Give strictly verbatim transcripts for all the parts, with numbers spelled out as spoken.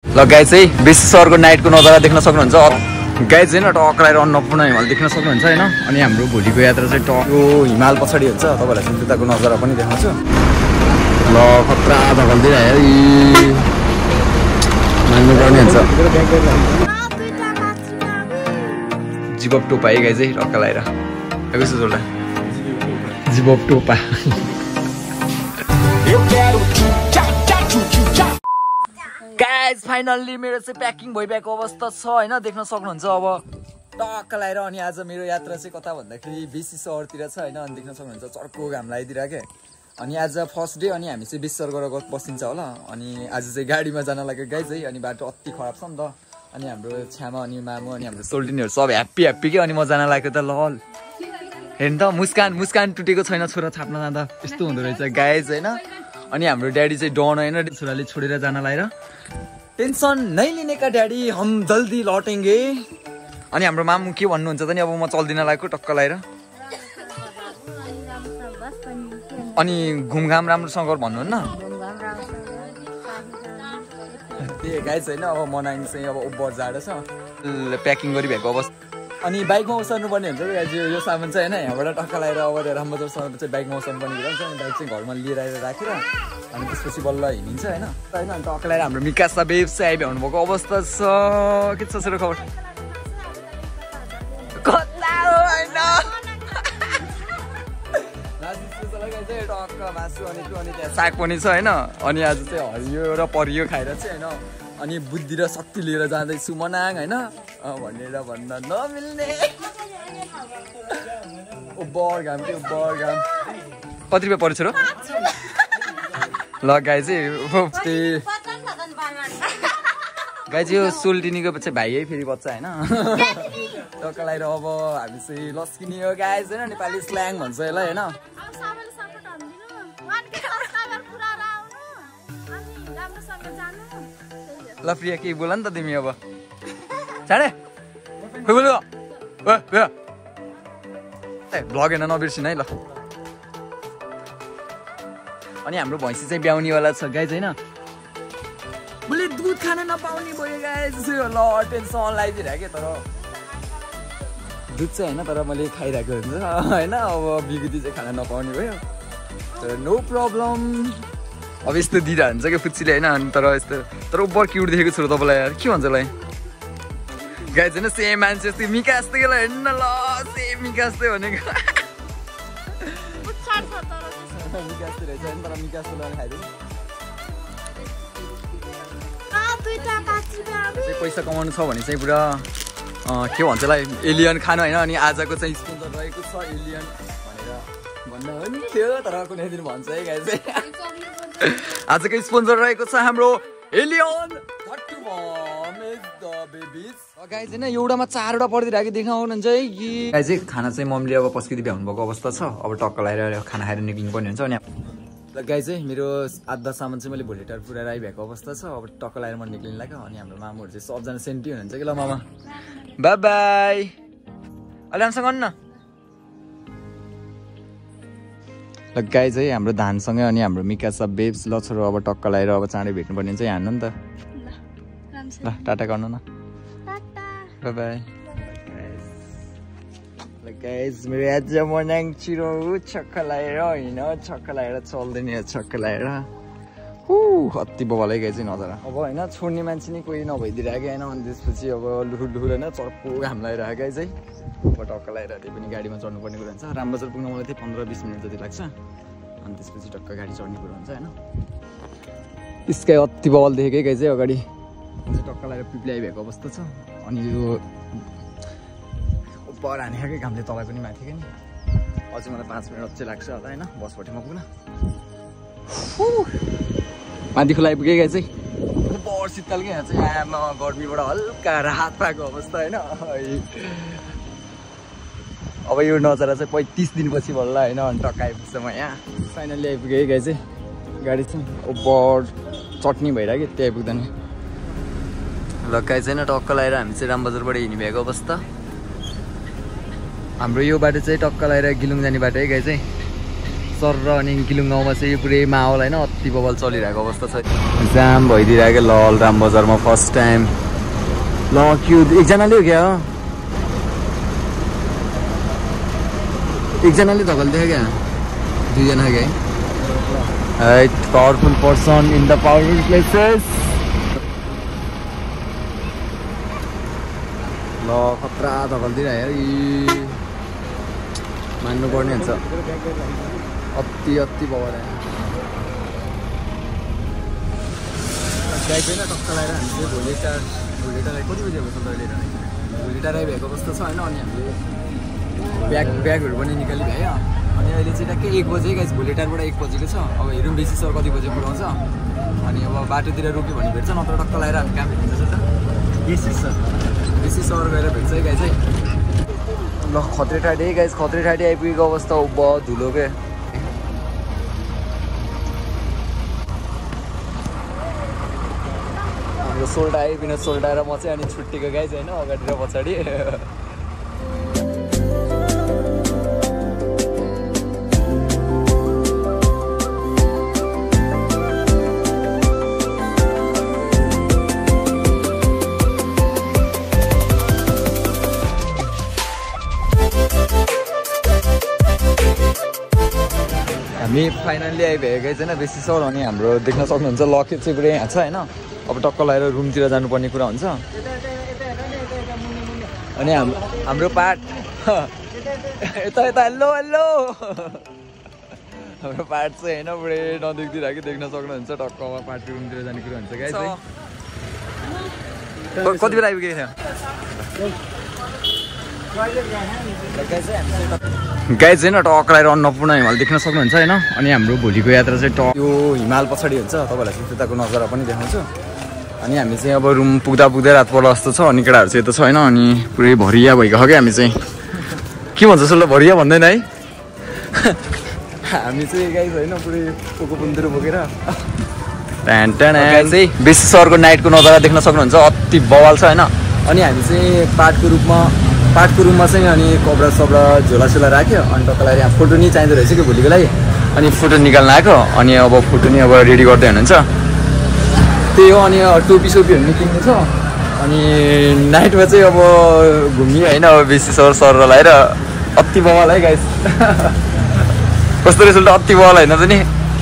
ल गाइज है बेसीसरको नाइटको नजारा देख्न सक्नुहुन्छ। गाइज होइन टक्राएर अन्नपूर्ण हिमाल देख्न सक्नुहुन्छ होइन। अनि हाम्रो भोलिको यात्रा चाहिँ टक्यो हिमाल पछाडि हुन्छ। तपाईँलाई चाहिँ त्यताको नजारा पनि देखाउँछु। ल खतरा धकल्दिरह्यो मान्नुपर्ने हुन्छ। जिबब टोपा है गाइज है टक्का लगाएर कस्तो जोड्ला जिबब टोपा। गाइज फाइनल्ली मेरो चाहिँ प्याकिङ भइरहेको अवस्था छ होइन देख्न सक्नुहुन्छ। अब टक्क लगाएर अनि आज मेरो यात्रा चाहिँ कता भन्दाखेरि बेसी सहरतिर छ होइन। अनि देख्न सक्नुहुन्छ चर्को घाम लगाइदिरहेको। अनि आज फर्स्ट डे अनि हामी चाहिँ बेसर गरेर बसिन्छ होला। अनि आज चाहिँ गाडीमा जान लाग्यो गाइज है। अनि बाटो अति खराब छ नि त। अनि हाम्रो छ्यामा अनि मामु अनि हाम्रो सोल्टिनीहरू सब ह्याप्पी ह्याप्पी के। अनि म जान लागेको त लल हेर्नु त मुस्कान मुस्कान टुटेको छैन छोरा छाप्न जाँदा यस्तो हुँदो रहेछ गाइज होइन। अनि हाम्रो ड्याडी चाहिँ डन होइन छोराले छोडेर जान लाएर टेन्सन नै लिने का ड्याडी हम जल्दी लौटेंगे। अनि हाम्रो मामु के भन्नुहुन्छ त नि अब म चल्दिन लागेको टक्क लगाएर। अनि घुमघाम राम्रोसँग भन्नुहुन्न त्यही गाइज होइन। अब मनाङ चाहिँ अब उब्बर जाडो छ प्याकिङ गरिरहेको अवस्था। अनि बाइकमा ओसार्नु पर्ने हुन्छ कि गाइज यो सामान चाहिँ होइन। यहाँबाट टक्का लगाएर अब रामबजारसम्म चाहिँ बाइकमा ओसार्नु पर्ने हुन्छ। अनि बाइक चाहिँ घरमा लिएर आएर राखेर अनि त्यसपछि बल्ल हिँडिन्छ होइन होइन। अनि टक्का लगाएर हाम्रो मिकासा बेब्स चाहिँ आइभ्याउनु भएको अवस्था छ। के छ छोरो खबर कता हो होइन टक्क मासु अनि त्यो अनि त्यहाँ साग पनि छ होइन। अनि आज चाहिँ हरियो र परियो खाएर चाहिँ होइन। अनि बुद्धि र शक्ति लिएर जाँदैछु मनाङ होइन भनेर भन्न नमिल्ने उब्बर घाम कि उब्बर घाम। कति रुपियाँ पऱ्यो छोरो ल गाई चाहिँ गाई चाहिँ यो सोल्टिनीको चाहिँ भाइ है फेरि बच्चा होइन टक्का लगाएर। अब हामी चाहिँ लस्किने हो गाई होइन नेपाली स्ल्याङ भन्छ यसलाई होइन। ल प्रिया केही बोल नि त तिमी अब चाँडे बोल्नु ए भ्लग हेर्न नबिर्सिनु है ल। अनि हाम्रो भैँसी चाहिँ ब्याउनेवाला छ गाइज होइन। मैले दुध खान नपाउने भयो गाइज ल टेन्सन लगाइदिरहेको तर दुध चाहिँ होइन तर मैले खाइरहेको हुन्छ होइन। अब बिगुती चाहिँ खान नपाउने भयो तर नो प्रब्लम। अब यस्तो दिँदा हुन्छ क्या फुच्चीले होइन। अनि तर यस्तो तर उब्बर क्युट देखेको छु तपाईँलाई यार के भन्छ यसलाई गाइज होइन। सेम मान्छे जस्तै मिका जस्तो के ल हेर्नु न ल सेम मिका जस्तै भनेको मिका जस्तो रहेछ होइन। तर मिका जस्तो लगाएर खाइदिनु पैसा कमाउनु छ भने चाहिँ पुरा के भन्छ यसलाई एलियन खानु होइन। अनि आजको चाहिँ स्पोन्सर रहेको छ एलियन भनेर भन्दा हो नि थियो तर कुनै दिन भन्छ है गाइज। आजको स्पोन्सर रहेको छ हाम्रो एलियन गाइज होइन। एउटामा चारवटा परिदिरहेको देखाउनुहुन्छ है कि गाइज चाहिँ खाना चाहिँ मम्मीले अब पस्किँदै भ्याउनु भएको अवस्था छ। अब टक्क लगाएर खाना खाएर निक्लिनु पर्ने हुन्छ। अनि ल गाइज चाहिँ मेरो आधा सामान चाहिँ मैले भोलि टाढो पुऱ्याएर आइभएको अवस्था छ। अब टक्क लगाएर म निक्लिनु लाग्यो। अनि हाम्रो मामुहरू चाहिँ सबजना सेन्टी हुनुहुन्छ कि ल मामा बाई बाई अहिले राम्रोसँग गर्नु न ल गाइज है। हाम्रो धानसँगै अनि हाम्रो मिकासा बेब्स ल छोरो अब टक्क लगाएर अब चाँडै भेट्नुपर्ने चाहिँ हान्नु नि त ल टाटा गर्नु न बाई बाई। ल गाइज मेरो आज मनाङ छिरो छक्क लगाएर होइन छक्क लगाएर चल्दैन छक्क लगाएर हु कति बबालै गाई चाहिँ नजर अब होइन छोड्ने मान्छे नै कोही नभइदिरहेको होइन। अनि त्यसपछि अब लुखु लुखु होइन चर्को घाम लगाएर गाई चाहिँ अब टक्क लगाएर त्यही पनि गाडीमा चढ्नुपर्ने कुरा हुन्छ। रामबजार पुग्न मलाई त्यही पन्ध्र बिस मिनट जति लाग्छ। अनि त्यसपछि टक्क गाडी चढ्ने कुरा हुन्छ होइन। स्काई अति बल देखेकै गाई चाहिँ अगाडि टक्क लगाएर पिप्ली आइभएको अवस्था छ। अनि यो उपर हानेकै घामले तपाईँ पनि माथि क्या नि अझै मलाई पाँच मिनट चाहिँ लाग्छ होला होइन बसपट्टिमा पुग्न। माथि खोला आइपुगेँ गाई चाहिँ बर शीतल क्या यहाँ चाहिँ आमा गर्मीबाट हल्का राहत पाएको अवस्था होइन। अब यो नजारा चाहिँ पैँतिस दिनपछि बल्ल होइन अनि टक्क आइपुग्छ म यहाँ फाइनल्ली आइपुगेँ गाई चाहिँ गाडी चाहिँ उपर चट्नी भइरहेको त्यहाँ आइपुग्दैन ल गाई चाहिँ टक्क लगाएर हामी चाहिँ रामबजारबाट हिँडिभएको अवस्था। हाम्रो यो बाटो चाहिँ टक्क लगाएर गिलुङ जाने बाटो है गाई चाहिँ सर र अनि किलुङ गाउँमा चाहिँ पुरै माहौल होइन अति बवाल चलिरहेको अवस्था छ जाम भइदिरहेको ल राम बजारमा फर्स्ट टाइम ल क्यु एकजनाले हो क्या एकजनाले धकल्दियो क्या दुईजना क्या है powerful person in the powerful places ल खतरा धकल्दिरहेको मान्नुपर्ने हुन्छ अति अति बवाल गाई चाहिँ टक्क लगाएर हामी चाहिँ भोलि टार भोलि टारलाई कति बजी भएको छ अहिले भोलि टार आइभएको अवस्था छ होइन अनि हामीले ब्याग ब्यागहरू पनि निकालिभयो अनि अहिले चाहिँ ट्याक्कै एक बजे गाइस भोलि टारबाट एक बजेको छ अब हेरौँ बेसी सर कति बजे पुऱ्याउँछ अनि अब बाटोतिर रोक्यो भने भेट्छ नत्र टक्क लगाएर हामी कहाँ भेट्छ त बेसी सर बेसी सर गएर भेट्छ है गाइस है ल खत्रे ठाडी गाइस खत्रे ठाडी आइपुगेको अवस्था उभ धुलो के हाम्रो सोल्टा आयो बिना सोल्टाएर म चाहिँ अनि छुट्टीको गाइस होइन अगाडि र पछाडि हामी फाइनल्ली आइभएकै छैन बेसी सर अनि हाम्रो देख्न सक्नुहुन्छ लकेट चाहिँ पुरै यहाँ छ होइन अब टक्क लगाएर रुमतिर जानुपर्ने कुरा हुन्छ अनि हाम हाम्रो पार्ट यता यता हेलो हेलो हाम्रो पार्ट चाहिँ होइन पुरै नदेख्दिरहेको देख्न सक्नुहुन्छ टक्कमा पार्ट रुमतिर जाने कुरा हुन्छ गाइस कति बेला आइपुगेको थियो गाइज होइन टक्क लगाएर अन्नपूर्ण हिमाल देख्न सक्नुहुन्छ होइन अनि हाम्रो भोलिको यात्रा चाहिँ टक यो हिमाल पछाडि हुन्छ तपाईँलाई चाहिँ त्यताको नजारा पनि देखाउँछु अनि हामी चाहिँ अब रुम पुग्दा पुग्दै रात पर्ला जस्तो छ अनि केटाहरू चाहिँ यता छ होइन अनि पुरै भरिया भइगयो क्या हामी चाहिँ के भन्छ जसलाई भरिया भन्दैन है हामी चाहिँ गाइज होइन पुरै पोको पुन्तिर बोकेर ट्यान ट्यान चाहिँ बेसी सहरको नाइटको नजारा देख्न सक्नुहुन्छ अति बवाल छ होइन अनि हामी चाहिँ पार्टको रूपमा पार्टको रुममा चाहिँ अनि कपडा सपडा झोलासोला राख्यो अनि तपाईँलाई यहाँ फोटो नि चाहिँदो रहेछ कि भोलिको लागि अनि फोटो निकाल्न आएको अनि अब फोटो नि अब रेडी गर्दै हुनुहुन्छ त्यही हो अनि टोपी सोपीहरू नि किन्नु छ अनि नाइटमा चाहिँ अब घुम्यो होइन अब बेसी सर सर लगाएर अति बवाल है गाइस कस्तो रिजल्ट अति बवाल होइन त नि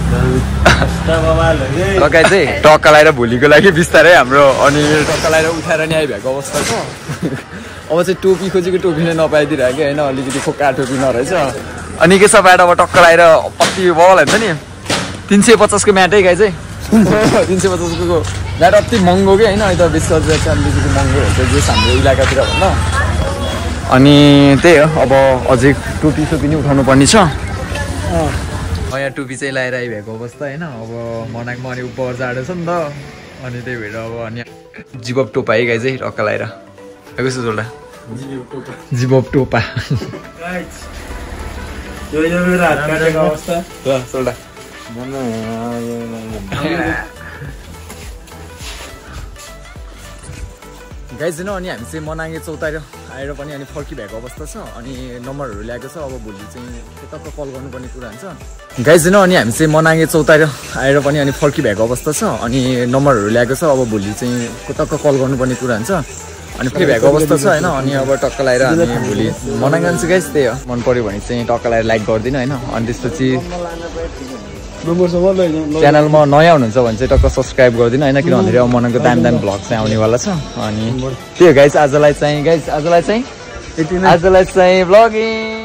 टक्का चाहिँ टक्का लगाएर भोलिको लागि बिस्तारै हाम्रो अनि टक्का लगाएर उठाएर नि आइभएको अवस्था छ अब चाहिँ टोपी खोजेको टोपी नै नपाइदिरहेको होइन अलिकति खोका टोपी नरहेछ अनि के छ ब्याट अब टक्क लगाएर अति बवाल हुन्छ नि तिन सय पचासको म्याटै गाई चाहिँ तिन सय पचासको म्याट अति महँगो कि होइन अहिले त बेसी चाहिँ अलिकति महँगो हुन्छ जस हाम्रो इलाकातिर भन्दा अनि त्यही हो अब अझै टोपी सोपी नि उठाउनु पर्ने छ नयाँ टोपी चाहिँ लगाएर आइभएको अवस्था होइन अब मनाङमा अनि उपर जाडो छ नि त अनि त्यही भएर अब अनि जिबब टोपा है गाई चाहिँ टक्क लगाएर कस्तो सोल्टा जिबब टोपा सोल्टा गाइज होइन अनि हामी चाहिँ मनाङे चौतार आएर पनि अनि फर्किभएको अवस्था छ अनि नम्बरहरू ल्याएको छ अब भोलि चाहिँ टक्क कल गर्नुपर्ने कुरा हुन्छ गाइज होइन अनि हामी चाहिँ मनाङे चौतार आएर पनि अनि फर्किभएको अवस्था छ अनि नम्बरहरू ल्याएको छ अब भोलि चाहिँ टक्क कल गर्नुपर्ने कुरा हुन्छ अनि फ्री भएको अवस्था छ होइन अनि अब टक्क लगाएर हामी भोलि मनाङ जान्छु गाइस त्यही हो मन पऱ्यो भने चाहिँ टक्क लगाएर लाइक गरिदिनु होइन अनि त्यसपछि च्यानलमा नयाँ हुनुहुन्छ भने चाहिँ टक्क सब्सक्राइब गरिदिनु होइन किन भन्दाखेरि अब मनाङको दामी दामी भ्लग चाहिँ आउनेवाला छ अनि त्यही हो गाइस आजलाई चाहिँ गाइस आजलाई चाहिँ आजलाई चाहिँ भ्लगिङ